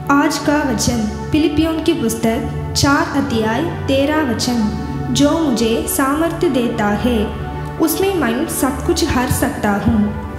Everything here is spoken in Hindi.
आज का वचन फिलिपियों की पुस्तक 4 अध्याय 13 वचन। जो मुझे सामर्थ्य देता है उसमें मैं सब कुछ हार सकता हूँ।